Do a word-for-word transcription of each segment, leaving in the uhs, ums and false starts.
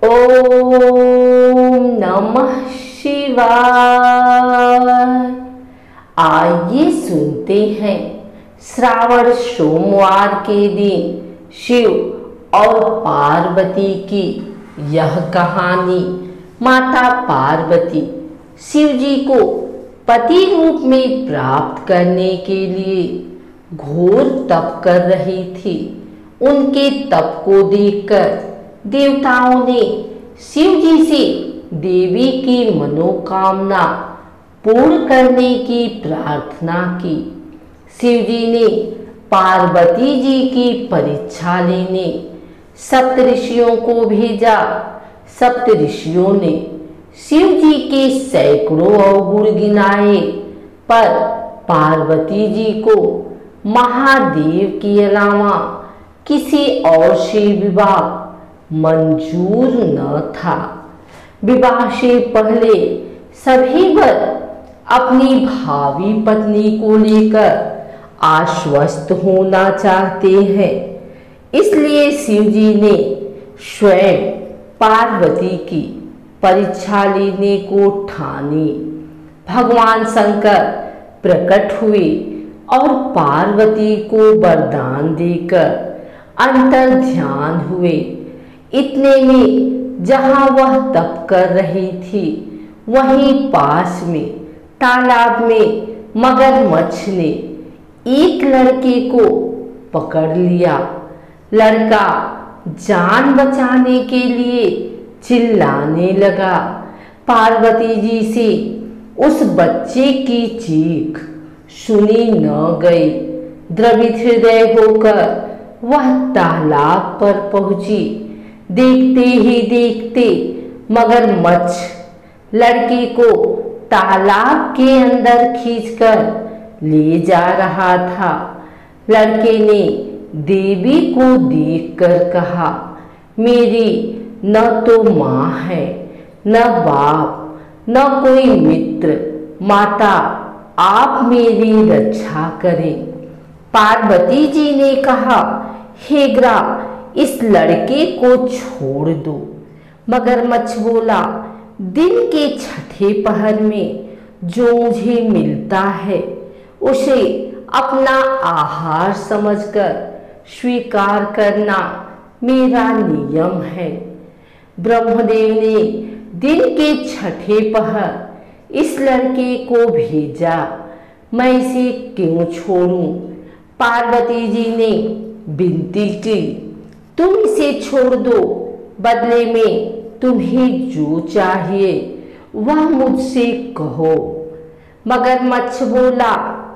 ओम नमः शिवाय। आइए सुनते हैं श्रावण सोमवार के दिन शिव और पार्वती की यह कहानी। माता पार्वती शिव जी को पति रूप में प्राप्त करने के लिए घोर तप कर रही थी। उनके तप को देखकर देवताओं ने शिव जी से देवी की मनोकामना पूर्ण करने की प्रार्थना की। शिव जी ने पार्वती जी की परीक्षा लेने सप्तऋषियों को भेजा। सप्तऋषियों ने शिव जी के सैकड़ों अवगुण गिनाए, पर पार्वती जी को महादेव के अलावा किसी और से विवाह मंजूर न था। विवाह से पहले सभी वर अपनी भावी पत्नी को लेकर आश्वस्त होना चाहते हैं, इसलिए शिव जी ने स्वयं पार्वती की परीक्षा लेने को ठानी। भगवान शंकर प्रकट हुए और पार्वती को वरदान देकर अंतर ध्यान हुए। इतने में जहां वह तप कर रही थी, वहीं पास में तालाब में मगरमच्छ ने एक लड़के को पकड़ लिया। लड़का जान बचाने के लिए चिल्लाने लगा। पार्वती जी से उस बच्चे की चीख सुनी न गई। द्रवित हृदय होकर वह तालाब पर पहुंची। देखते ही देखते मगरमच्छ लड़के को तालाब के अंदर खींचकर ले जा रहा था। लड़के ने देवी को देखकर कहा, मेरी न तो माँ है, न बाप, न कोई मित्र। माता, आप मेरी रक्षा करें। पार्वती जी ने कहा, हे ग्रा, इस लड़के को छोड़ दो। मगरमच्छ बोला, दिन के छठे पहर में जो मुझे मिलता है उसे अपना आहार समझकर स्वीकार करना मेरा नियम है। ब्रह्मदेव ने दिन के छठे पहर इस लड़के को भेजा, मैं इसे क्यों छोड़ूं? पार्वती जी ने विनती की, तुम इसे छोड़ दो, बदले में तुम्हें जो चाहिए वह मुझसे कहो। मगरमच्छ बोला,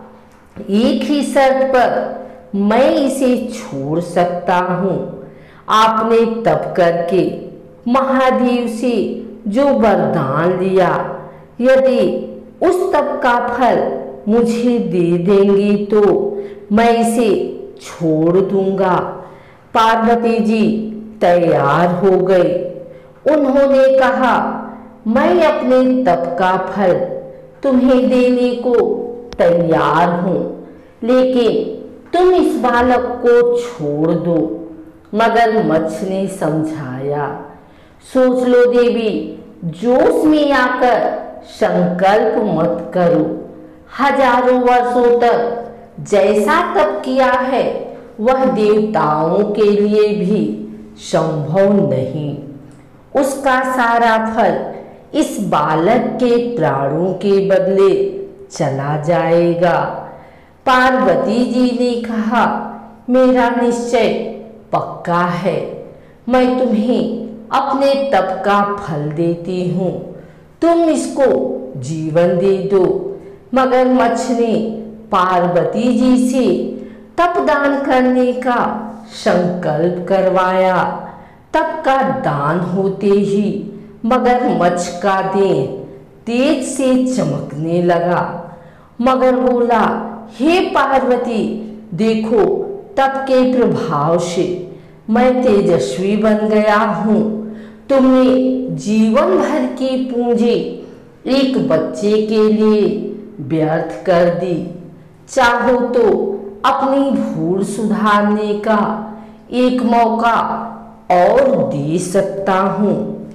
एक ही शर्त पर मैं इसे छोड़ सकता हूँ। आपने तप करके महादेव से जो वरदान लिया, यदि उस तप का फल मुझे दे देंगे तो मैं इसे छोड़ दूंगा। पार्वती जी तैयार हो गए। उन्होंने कहा, मैं अपने तप का फल तुम्हें देने को तैयार हूं, लेकिन तुम इस बालक को छोड़ दो। मगरमच्छ ने समझाया, सोच लो देवी, जोश में आकर संकल्प मत करो। हजारों वर्षों तक जैसा तप किया है वह देवताओं के लिए भी संभव नहीं। उसका सारा फल इस बालक के प्राणों के बदले चला जाएगा। पार्वती जी ने कहा, मेरा निश्चय पक्का है, मैं तुम्हें अपने तप का फल देती हूँ, तुम इसको जीवन दे दो। मगरमच्छ ने पार्वती जी से तप दान करने का संकल्प करवाया। तप का दान होते ही मगरमच्छ का देह तेज से चमकने लगा। मगर बोला, हे पार्वती, देखो तप के प्रभाव से मैं तेजस्वी बन गया हूँ। तुमने जीवन भर की पूंजी एक बच्चे के लिए व्यर्थ कर दी। चाहो तो अपनी भूल सुधारने का एक मौका और दे सकता हूँ।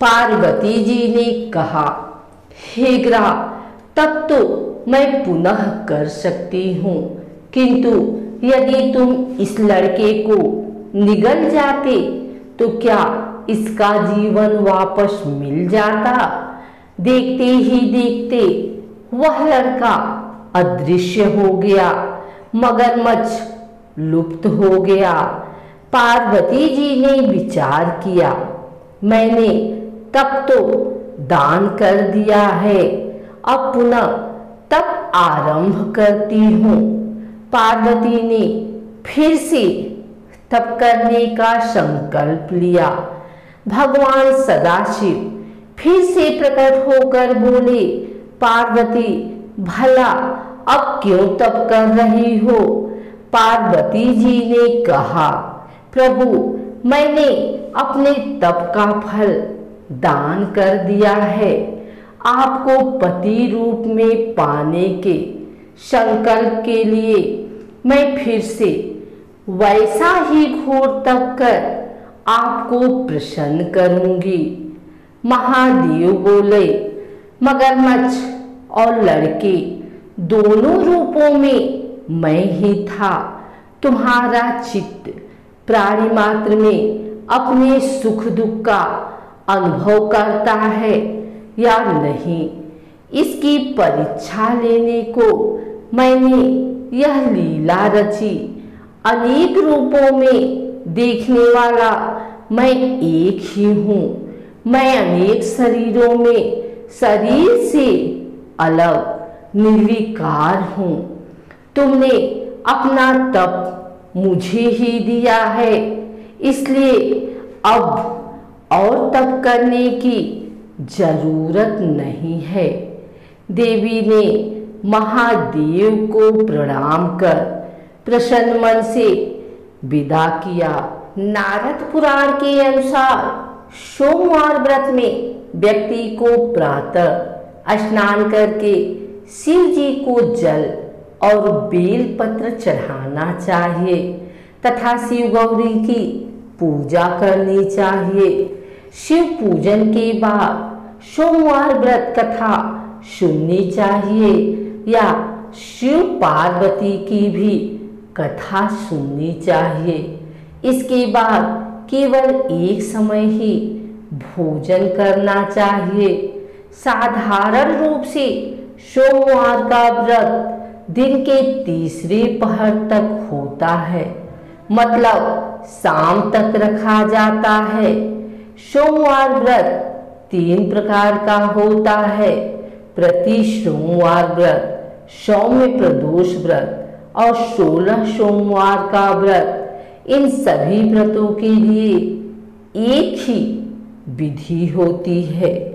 पार्वती जी ने कहा, हे ग्रह, तब तो मैं पुनः कर सकती हूँ, किंतु यदि तुम इस लड़के को निगल जाते तो क्या इसका जीवन वापस मिल जाता? देखते ही देखते वह लड़का अदृश्य हो गया, मगरमच्छ लुप्त हो गया। पार्वती जी ने विचार किया, मैंने तब तो दान कर दिया है, अब पुनः तप आरंभ करती हूँ। पार्वती ने फिर से तप करने का संकल्प लिया। भगवान सदाशिव फिर से प्रकट होकर बोले, पार्वती, भला अब क्यों तप कर रही हो? पार्वती जी ने कहा, प्रभु, मैंने अपने तप का फल दान कर दिया है। आपको पति रूप में पाने के संकल्प के लिए मैं फिर से वैसा ही घोर तप कर आपको प्रसन्न करूंगी। महादेव बोले, मगरमच्छ और लड़के दोनों रूपों में मैं ही था। तुम्हारा चित्त प्राणी मात्र में अपने सुख दुख का अनुभव करता है या नहीं, इसकी परीक्षा लेने को मैंने यह लीला रची। अनेक रूपों में देखने वाला मैं एक ही हूँ। मैं अनेक शरीरों में शरीर से अलग निर्विकार हूँ। तुमने अपना तप मुझे ही दिया है, इसलिए अब और तप करने की जरूरत नहीं है। देवी ने महादेव को प्रणाम कर प्रसन्न मन से विदा किया। नारद पुराण के अनुसार सोमवार व्रत में व्यक्ति को प्रातः स्नान करके शिव जी को जल और बेल पत्र चढ़ाना चाहिए तथा शिव गौरी की पूजा करनी चाहिए। शिव पूजन के बाद सोमवार व्रत कथा सुननी चाहिए या शिव पार्वती की भी कथा सुननी चाहिए। इसके बाद केवल एक समय ही भोजन करना चाहिए। साधारण रूप से सोमवार का व्रत दिन के तीसरे पहर तक होता है, मतलब शाम तक रखा जाता है। सोमवार व्रत तीन प्रकार का होता है, प्रति सोमवार व्रत, सौम्य प्रदोष व्रत और सोलह सोमवार का व्रत। इन सभी व्रतों के लिए एक ही विधि होती है।